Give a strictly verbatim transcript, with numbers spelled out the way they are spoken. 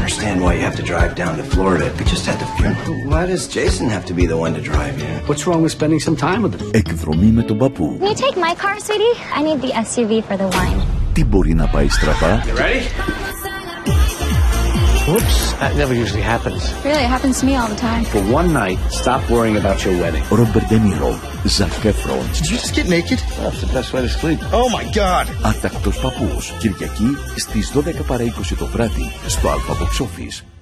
understand why you have to drive down to Florida. We just had the funeral. Why does Jason have to be the one to drive you? What's wrong with spending some time with him? Εκδρομή με τον παππού. Can you take my car, sweetie? I need the S U V for the wine. Τι μπορεί να πάει στραβά? You ready? Whoops, that never usually happens. Really, it happens to me all the time. For one night, stop worrying about your wedding. Ρόμπερτ Ντε Νίρο, Ζακ Έφρον. Did you just get naked? That's the best way to sleep. Oh my God! Άτακτος παππούς, Κυριακή στις δώδεκα παρά είκοσι το βράδυ στο Αλφα Box Office.